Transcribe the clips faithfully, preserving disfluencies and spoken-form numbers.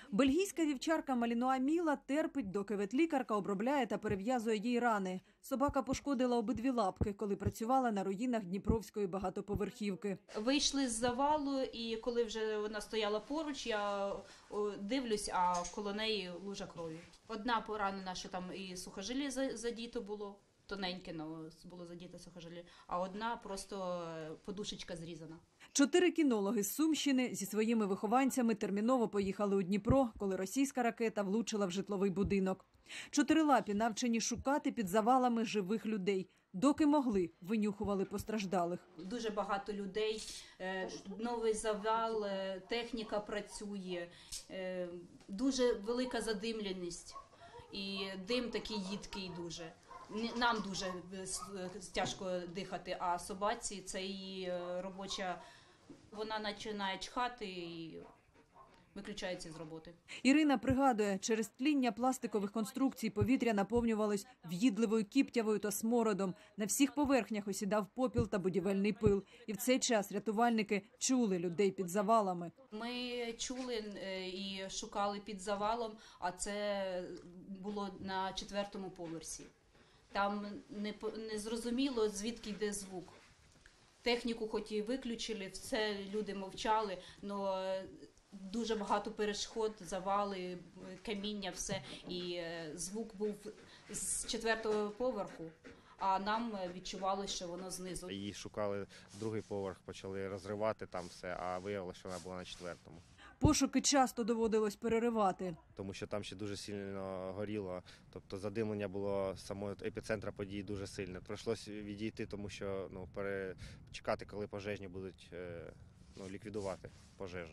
Бельгійська вівчарка Малінуа Міла терпить, доки ветлікарка обробляє та перев'язує їй рани. Собака пошкодила обидві лапки, коли працювала на руїнах Дніпровської багатоповерхівки. Вийшли з завалу, і коли вже вона стояла поруч, я дивлюсь, а коло неї лужа крові. Одна поранена, що там і сухожилля задіто було, тоненьке, але було задіто сухожилля, а одна просто подушечка зрізана. Чотири кінологи з Сумщини зі своїми вихованцями терміново поїхали у Дніпро, коли російська ракета влучила в житловий будинок. Чотирилапі навчені шукати під завалами живих людей. Доки могли, винюхували постраждалих. Дуже багато людей, новий завал, техніка працює, дуже велика задимленість і дим такий їдкий дуже. Нам дуже тяжко дихати, а собаці це її робоча, вона починає чхати і виключається з роботи. Ірина пригадує, через тління пластикових конструкцій повітря наповнювалось в'їдливою кіптявою та смородом. На всіх поверхнях осідав попіл та будівельний пил. І в цей час рятувальники чули людей під завалами. Ми чули і шукали під завалом, а це було на четвертому поверсі. Там не, не зрозуміло, звідки йде звук. Техніку хоч і виключили, все, люди мовчали, але дуже багато перешкод, завали, каміння, все. І звук був з четвертого поверху, а нам відчувалося, що воно знизу. Її шукали другий поверх, почали розривати там все, а виявилося, що вона була на четвертому. Пошуки часто доводилось переривати. Тому що там ще дуже сильно горіло, тобто задимлення було самого епіцентра подій дуже сильне. Прийшлося відійти, тому що ну, перечекати, коли пожежні будуть ну, ліквідувати пожежу.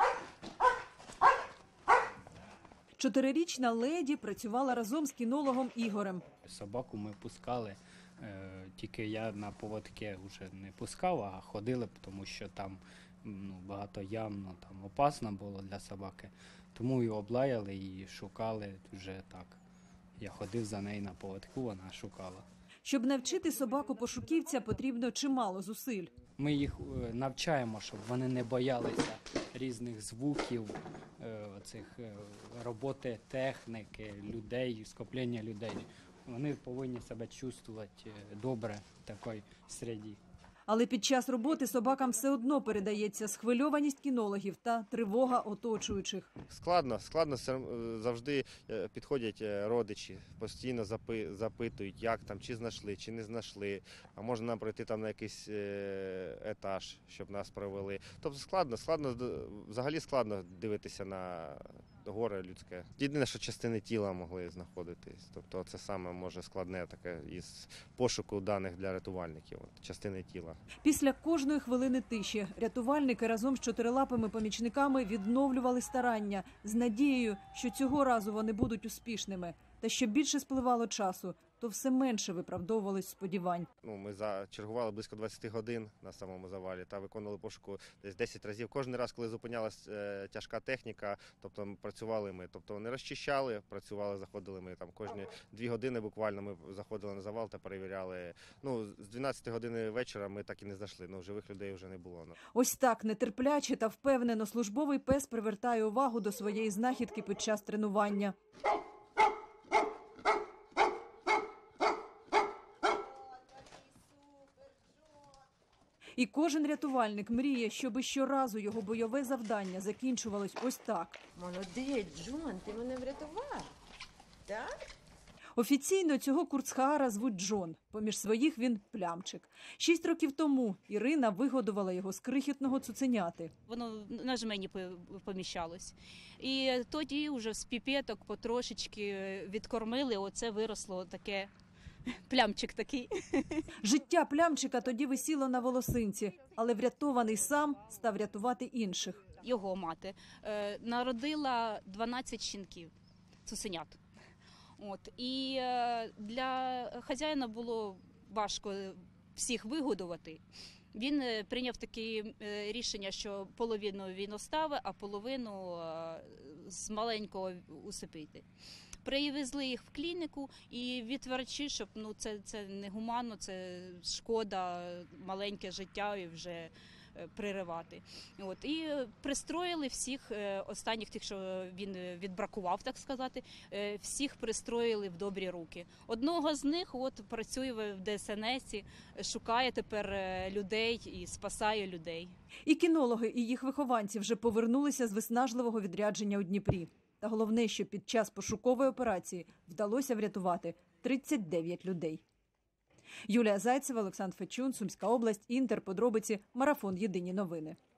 Чотирирічна леді працювала разом з кінологом Ігорем. Собаку ми пускали, тільки я на поводки вже не пускав, а ходили, тому що там ну, багато ям, ну, там опасно було для собаки. Тому і облаяли, і шукали вже так. Я ходив за нею на поводку, вона шукала. Щоб навчити собаку-пошуківця, потрібно чимало зусиль. Ми їх навчаємо, щоб вони не боялися різних звуків, оцих роботи техніки, людей, скоплення людей. Вони повинні себе чувствувати добре в такій середі. Але під час роботи собакам все одно передається схвильованість кінологів та тривога оточуючих. Складно, складно завжди підходять родичі, постійно запитують, як там, чи знайшли, чи не знайшли, а може нам пройти там на якийсь етаж, щоб нас провели. Тобто складно, складно, взагалі складно дивитися на горе людське. Єдине, що частини тіла могли знаходитись. Тобто це саме може складне таке із пошуку даних для рятувальників, частини тіла. Після кожної хвилини тиші рятувальники разом з чотирилапими помічниками відновлювали старання з надією, що цього разу вони будуть успішними. Та що більше спливало часу, то все менше виправдовувались сподівань. Ну, ми чергували близько двадцять годин на самому завалі та виконували пошуку десь десять разів. Кожен раз, коли зупинялась е, тяжка техніка, тобто ми працювали ми, тобто вони розчищали, працювали, заходили ми там кожні дві години буквально ми заходили на завал та перевіряли. Ну, з дванадцятої години вечора ми так і не знайшли, ну, живих людей вже не було. Ну. Ось так нетерпляче та впевнено службовий пес привертає увагу до своєї знахідки під час тренування. І кожен рятувальник мріє, щоби щоразу його бойове завдання закінчувалось ось так. Молодець, Джон, ти мене врятував. Так? Офіційно цього курцхаара звуть Джон. Поміж своїх він плямчик. Шість років тому Ірина вигодувала його з крихітного цуценяти. Воно на жмені поміщалось. І тоді вже з піпеток потрошечки відкормили, оце виросло таке. Плямчик такий. Життя плямчика тоді висіло на волосинці, але врятований сам став рятувати інших. Його мати е, народила дванадцять щенків, цуценят. От. І е, для хазяїна було важко всіх вигодувати. Він е, прийняв таке е, рішення, що половину він оставить, а половину е, з маленького усипити. Привезли їх в клініку і відврачі, щоб ну це це не гуманно, це шкода, маленьке життя і вже е, приривати. От, і е, пристроїли всіх е, останніх тих, що він е, відбракував, так сказати, е, всіх пристроїли в добрі руки. Одного з них от працює в Де Ес Ен Есі, шукає тепер е, людей і спасає людей. І кінологи, і їх вихованці вже повернулися з виснажливого відрядження у Дніпрі. Та головне, що під час пошукової операції вдалося врятувати тридцять дев'ять людей. Юлія Зайцева, Олександр Фечун, Сумська область, Інтер, подробиці, Марафон, Єдині новини.